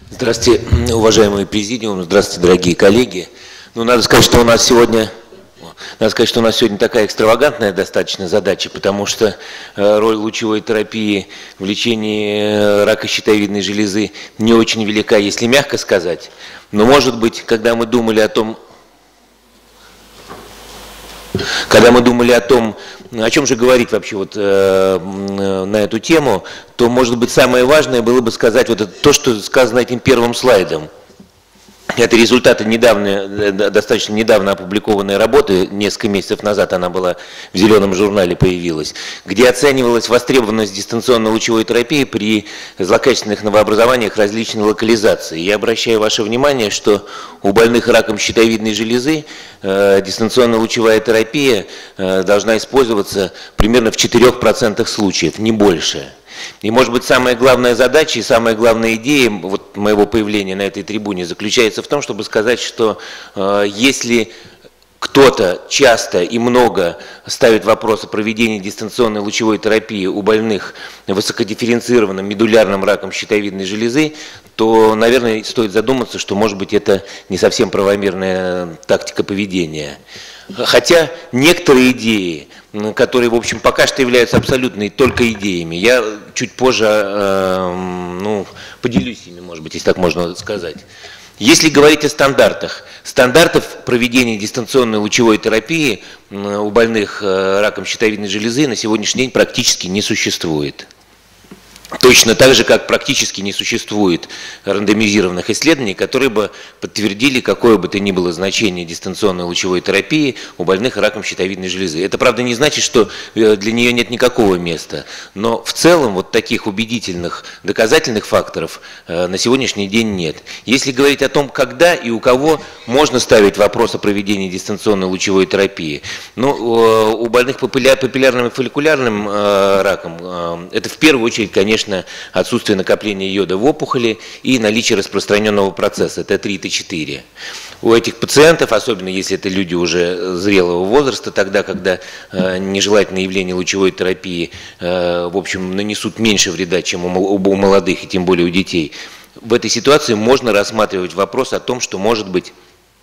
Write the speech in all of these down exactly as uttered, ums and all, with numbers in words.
Здравствуйте, уважаемый президиум, здравствуйте, дорогие коллеги. Ну, надо сказать, что у нас сегодня, надо сказать, что у нас сегодня такая экстравагантная достаточно задача, потому что роль лучевой терапии в лечении рака щитовидной железы не очень велика, если мягко сказать. Но, может быть, когда мы думали о том, Когда мы думали о том, о чем же говорить вообще вот э, на эту тему, то, может быть, самое важное было бы сказать вот это, то, что сказано этим первым слайдом. Это результаты недавно, достаточно недавно опубликованной работы, несколько месяцев назад она была в зеленом журнале появилась, где оценивалась востребованность дистанционной лучевой терапии при злокачественных новообразованиях различной локализации. Я обращаю ваше внимание, что у больных раком щитовидной железы э, дистанционная лучевая терапия э, должна использоваться примерно в четырёх процентах случаев, не больше. И, может быть, самая главная задача и самая главная идея вот моего появления на этой трибуне заключается в том, чтобы сказать, что э, если кто-то часто и много ставит вопрос о проведении дистанционной лучевой терапии у больных высокодифференцированным медулярным раком щитовидной железы, то, наверное, стоит задуматься, что, может быть, это не совсем правомерная тактика поведения. Хотя некоторые идеи, которые, в общем, пока что являются абсолютно только идеями, я чуть позже э, ну, поделюсь ими, может быть, если так можно сказать. Если говорить о стандартах, стандартов проведения дистанционной лучевой терапии у больных раком щитовидной железы на сегодняшний день практически не существует. Точно так же, как практически не существует рандомизированных исследований, которые бы подтвердили какое бы то ни было значение дистанционной лучевой терапии у больных раком щитовидной железы. Это, правда, не значит, что для нее нет никакого места, но в целом вот таких убедительных доказательных факторов на сегодняшний день нет. Если говорить о том, когда и у кого можно ставить вопрос о проведении дистанционной лучевой терапии, ну, у больных папиллярным и фолликулярным раком это в первую очередь, конечно, отсутствие накопления йода в опухоли и наличие распространенного процесса Т три, Т четыре. У этих пациентов, особенно если это люди уже зрелого возраста, тогда, когда э, нежелательные явления лучевой терапии, э, в общем, нанесут меньше вреда, чем у, у молодых и тем более у детей, в этой ситуации можно рассматривать вопрос о том, что, может быть,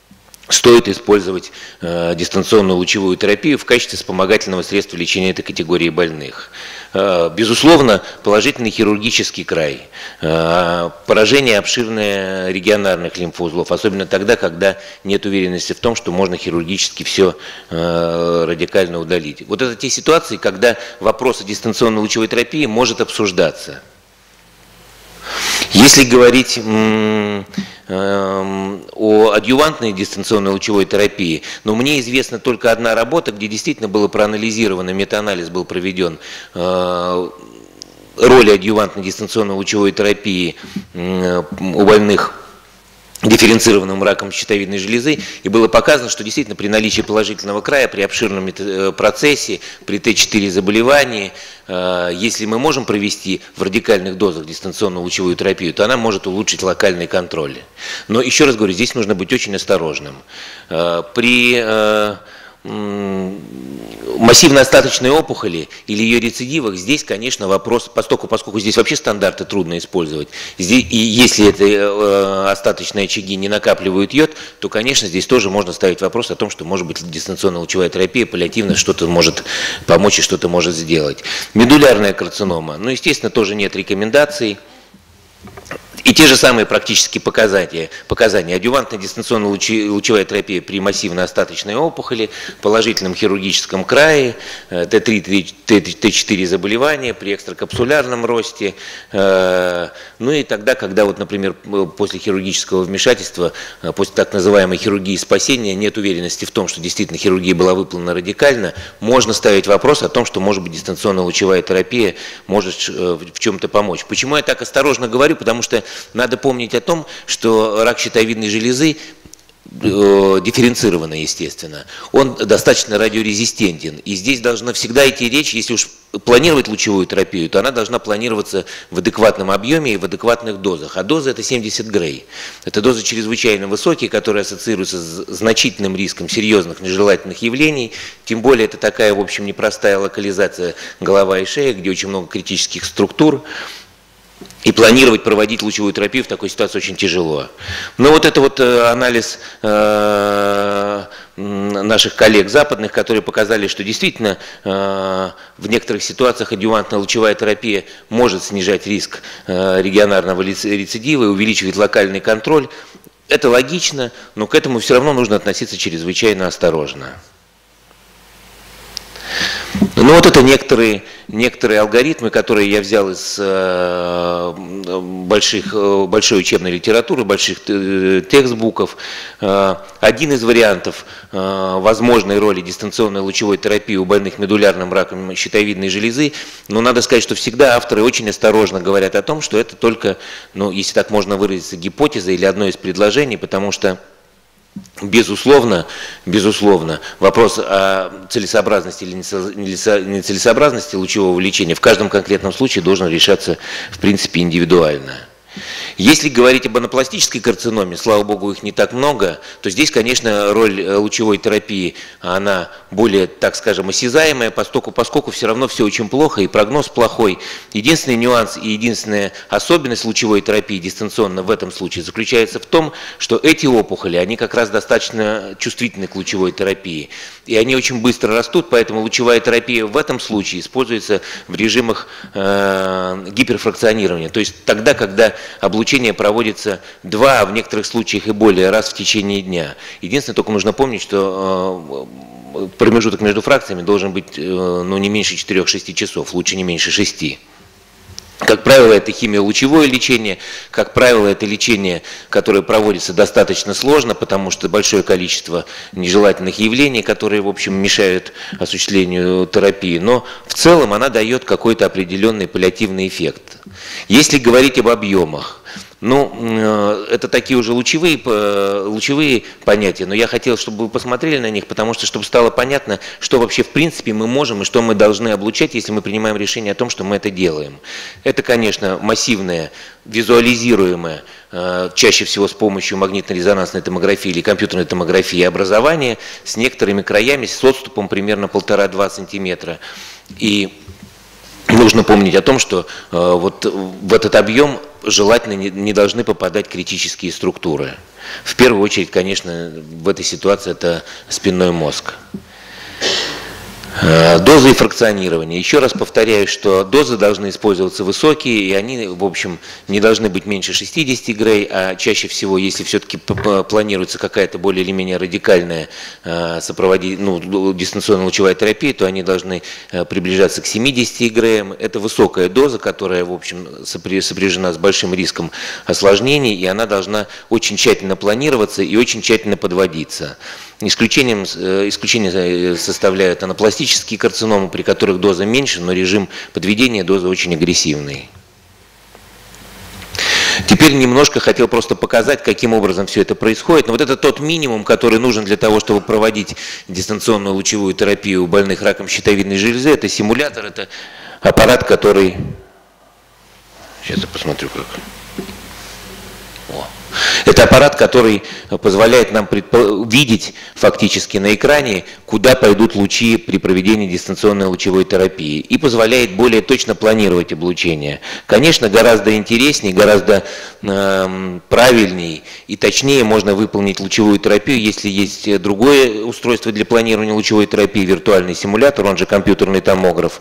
стоит использовать э, дистанционную лучевую терапию в качестве вспомогательного средства лечения этой категории больных. Э, безусловно, положительный хирургический край, э, поражение обширное регионарных лимфоузлов, особенно тогда, когда нет уверенности в том, что можно хирургически все э, радикально удалить. Вот это те ситуации, когда вопрос о дистанционной лучевой терапии может обсуждаться. Если говорить м, э, о адъювантной дистанционной лучевой терапии, но мне известна только одна работа, где действительно было проанализировано, метаанализ был проведен, э, роли адъювантной дистанционной лучевой терапии э, у больных дифференцированным раком щитовидной железы, и было показано, что действительно при наличии положительного края, при обширном процессе, при Т четыре заболевании, если мы можем провести в радикальных дозах дистанционную лучевую терапию, то она может улучшить локальный контроль. Но еще раз говорю, здесь нужно быть очень осторожным. При массивно-остаточной опухоли или ее рецидивах, здесь, конечно, вопрос, поскольку, поскольку здесь вообще стандарты трудно использовать, здесь, и если это э, остаточные очаги не накапливают йод, то, конечно, здесь тоже можно ставить вопрос о том, что, может быть, дистанционная лучевая терапия паллиативно что-то может помочь и что-то может сделать. Медулярная карцинома, ну, естественно, тоже нет рекомендаций. И те же самые практические показания. показания. Адъювантная дистанционная лучевая терапия при массивно-остаточной опухоли, положительном хирургическом крае, Т три, Т четыре заболевания, при экстракапсулярном росте. Ну и тогда, когда, вот, например, после хирургического вмешательства, после так называемой хирургии спасения, нет уверенности в том, что действительно хирургия была выполнена радикально, можно ставить вопрос о том, что, может быть, дистанционная лучевая терапия может в чем-то помочь. Почему я так осторожно говорю? Потому что надо помнить о том, что рак щитовидной железы э, дифференцированный, естественно, он достаточно радиорезистентен. И здесь должна всегда идти речь, если уж планировать лучевую терапию, то она должна планироваться в адекватном объеме и в адекватных дозах. А доза это семьдесят грей. Это дозы чрезвычайно высокие, которые ассоциируются с значительным риском серьезных нежелательных явлений. Тем более это такая, в общем, непростая локализация голова и шея, где очень много критических структур. И планировать, проводить лучевую терапию в такой ситуации очень тяжело. Но вот это вот анализ э, наших коллег западных, которые показали, что действительно э, в некоторых ситуациях адъювантная лучевая терапия может снижать риск э, регионарного рецидива и увеличивать локальный контроль. Это логично, но к этому все равно нужно относиться чрезвычайно осторожно. Ну вот это некоторые, некоторые алгоритмы, которые я взял из э, больших, большой учебной литературы, больших текстбуков. Э, один из вариантов э, возможной роли дистанционной лучевой терапии у больных медулярным раком щитовидной железы, но надо сказать, что всегда авторы очень осторожно говорят о том, что это только, ну, если так можно выразиться, гипотеза или одно из предложений, потому что Безусловно, безусловно, вопрос о целесообразности или нецелесообразности лучевого лечения в каждом конкретном случае должен решаться, в принципе, индивидуально. Если говорить об анапластической карциноме, слава богу, их не так много, то здесь, конечно, роль лучевой терапии, она более, так скажем, осязаемая, поскольку, поскольку все равно все очень плохо и прогноз плохой. Единственный нюанс и единственная особенность лучевой терапии дистанционно в этом случае заключается в том, что эти опухоли, они как раз достаточно чувствительны к лучевой терапии. И они очень быстро растут, поэтому лучевая терапия в этом случае используется в режимах э, гиперфракционирования. То есть тогда, когда облучение проводится два, а в некоторых случаях и более раз в течение дня. Единственное, только нужно помнить, что э, промежуток между фракциями должен быть э, ну, не меньше четырёх-шести часов, лучше не меньше шести. Как правило, это химиолучевое лечение, как правило, это лечение, которое проводится достаточно сложно, потому что большое количество нежелательных явлений, которые, в общем, мешают осуществлению терапии, но в целом она дает какой-то определенный паллиативный эффект. Если говорить об объемах, ну, это такие уже лучевые, лучевые понятия, но я хотел, чтобы вы посмотрели на них, потому что, чтобы стало понятно, что вообще в принципе мы можем и что мы должны облучать, если мы принимаем решение о том, что мы это делаем. Это, конечно, массивное, визуализируемое, чаще всего с помощью магнитно-резонансной томографии или компьютерной томографии образование с некоторыми краями, с отступом примерно полтора-два сантиметра. И нужно помнить о том, что э, вот в этот объем желательно не, не должны попадать критические структуры. В первую очередь, конечно, в этой ситуации это спинной мозг. Э, дозы и фракционирование. Еще раз повторяю, что дозы должны использоваться высокие, и они, в общем, не должны быть меньше шестидесяти грей, а чаще всего, если все-таки планируется какая-то более или менее радикальная э, сопроводи... ну, дистанционная лучевая терапия, то они должны э, приближаться к семидесяти греям. Это высокая доза, которая, в общем, сопряжена с большим риском осложнений, и она должна очень тщательно планироваться и очень тщательно подводиться. Исключением, исключение составляют анапластические карциномы, при которых доза меньше, но режим подведения дозы очень агрессивный. Теперь немножко хотел просто показать, каким образом все это происходит. Но вот это тот минимум, который нужен для того, чтобы проводить дистанционную лучевую терапию у больных раком щитовидной железы. Это симулятор, это аппарат, который... Сейчас я посмотрю, как... О. Это аппарат, который позволяет нам видеть фактически на экране, куда пойдут лучи при проведении дистанционной лучевой терапии, и позволяет более точно планировать облучение. Конечно, гораздо интереснее, гораздо э, правильнее и точнее можно выполнить лучевую терапию, если есть другое устройство для планирования лучевой терапии, виртуальный симулятор, он же компьютерный томограф.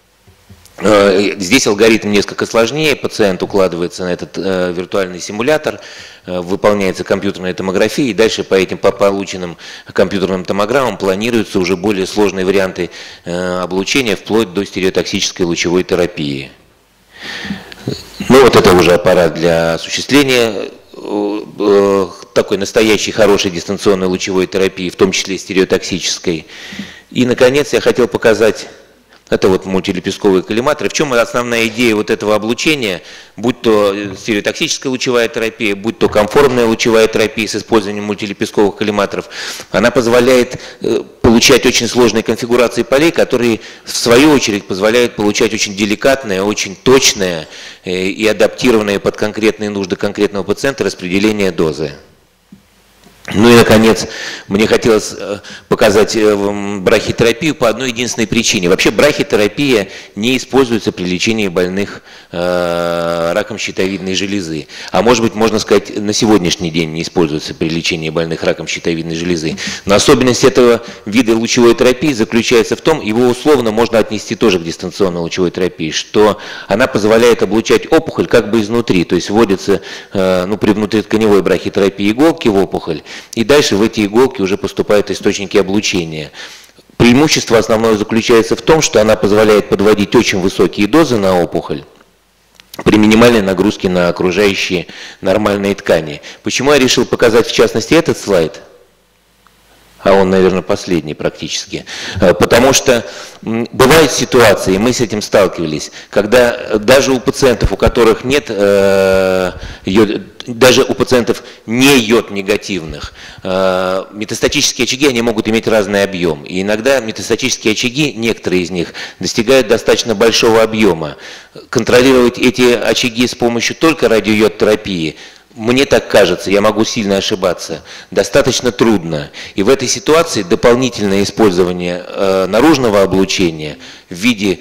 Здесь алгоритм несколько сложнее, пациент укладывается на этот э, виртуальный симулятор, э, выполняется компьютерная томография, и дальше по этим по полученным компьютерным томограммам планируются уже более сложные варианты э, облучения, вплоть до стереотоксической лучевой терапии. Ну вот это уже аппарат для осуществления э, такой настоящей хорошей дистанционной лучевой терапии, в том числе стереотоксической. И, наконец, я хотел показать... Это вот мультилепестковые коллиматоры. В чем основная идея вот этого облучения, будь то стереотоксическая лучевая терапия, будь то комфортная лучевая терапия с использованием мультилепестковых коллиматоров, она позволяет получать очень сложные конфигурации полей, которые в свою очередь позволяют получать очень деликатное, очень точное и адаптированное под конкретные нужды конкретного пациента распределение дозы. Ну и, наконец, мне хотелось показать брахитерапию по одной единственной причине. Вообще брахитерапия не используется при лечении больных э, раком щитовидной железы. А может быть, можно сказать, на сегодняшний день не используется при лечении больных раком щитовидной железы. Но особенность этого вида лучевой терапии заключается в том, его условно можно отнести тоже к дистанционной лучевой терапии, что она позволяет облучать опухоль как бы изнутри. То есть вводится э, ну, при внутритканевой брахитерапии иголки в опухоль, и дальше в эти иголки уже поступают источники облучения. Преимущество основное заключается в том, что она позволяет подводить очень высокие дозы на опухоль при минимальной нагрузке на окружающие нормальные ткани. Почему я решил показать в частности этот слайд? А он, наверное, последний практически. Потому что бывают ситуации, и мы с этим сталкивались, когда даже у пациентов, у которых нет, э, йод, даже у пациентов не йод-негативных, э, метастатические очаги, они могут иметь разный объем. И иногда метастатические очаги, некоторые из них, достигают достаточно большого объема. Контролировать эти очаги с помощью только радиойод-терапии, мне так кажется, я могу сильно ошибаться, достаточно трудно. И в этой ситуации дополнительное использование э, наружного облучения в виде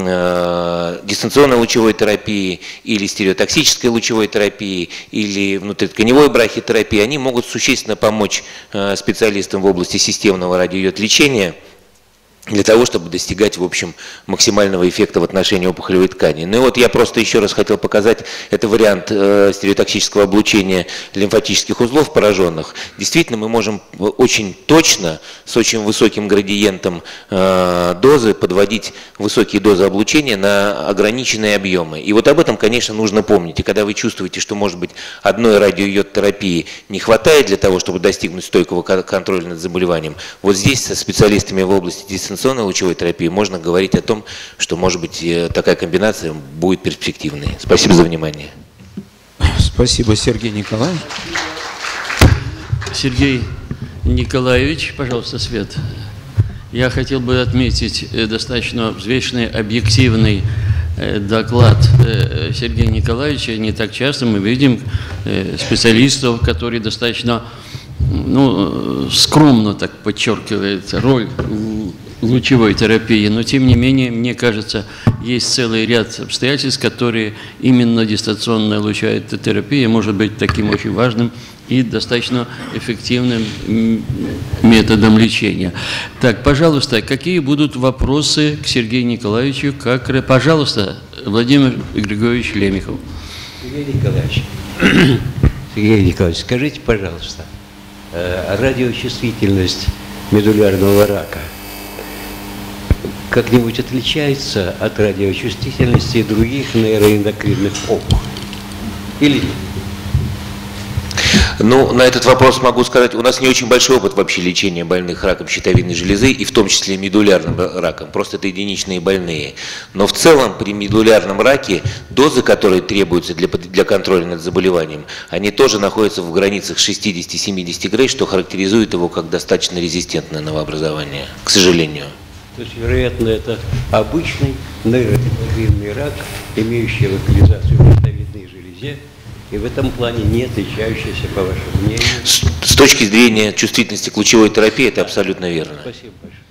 э, дистанционной лучевой терапии или стереотоксической лучевой терапии или внутритканевой брахитерапии, они могут существенно помочь э, специалистам в области системного радиойод-лечения для того, чтобы достигать, в общем, максимального эффекта в отношении опухолевой ткани. Ну и вот я просто еще раз хотел показать, это вариант э, стереотоксического облучения лимфатических узлов пораженных. Действительно, мы можем очень точно, с очень высоким градиентом э, дозы, подводить высокие дозы облучения на ограниченные объемы. И вот об этом, конечно, нужно помнить. И когда вы чувствуете, что, может быть, одной радиойод-терапии не хватает для того, чтобы достигнуть стойкого контроля над заболеванием, вот здесь со специалистами в области дистанционной лучевой терапии можно говорить о том, что, может быть, такая комбинация будет перспективной. Спасибо за внимание. Спасибо, Сергей Николаевич. Сергей Николаевич, пожалуйста, свет. Я хотел бы отметить достаточно взвешенный, объективный доклад Сергея Николаевича. Не так часто мы видим специалистов, которые достаточно, ну, скромно так подчеркивают роль лучевой терапии, но тем не менее, мне кажется, есть целый ряд обстоятельств, которые именно дистанционная лучевая терапия может быть таким очень важным и достаточно эффективным методом лечения. Так, пожалуйста, какие будут вопросы к Сергею Николаевичу? Как, пожалуйста, Владимир Григорьевич Лемехов. Сергей Николаевич, Сергей Николаевич, скажите, пожалуйста, радиочувствительность медулярного рака как-нибудь отличается от радиочувствительности других нейроэндокринных опухолей? Или нет? Ну, на этот вопрос могу сказать, у нас не очень большой опыт вообще лечения больных раком щитовидной железы, и в том числе медулярным раком, просто это единичные больные. Но в целом при медулярном раке дозы, которые требуются для, для контроля над заболеванием, они тоже находятся в границах шестидесяти-семидесяти грей, что характеризует его как достаточно резистентное новообразование, к сожалению. То есть, вероятно, это обычный нейроэндокринный рак, имеющий локализацию в щитовидной железе, и в этом плане не отличающийся, по вашему мнению. С, с точки зрения чувствительности к лучевой терапии, это абсолютно верно. Спасибо большое.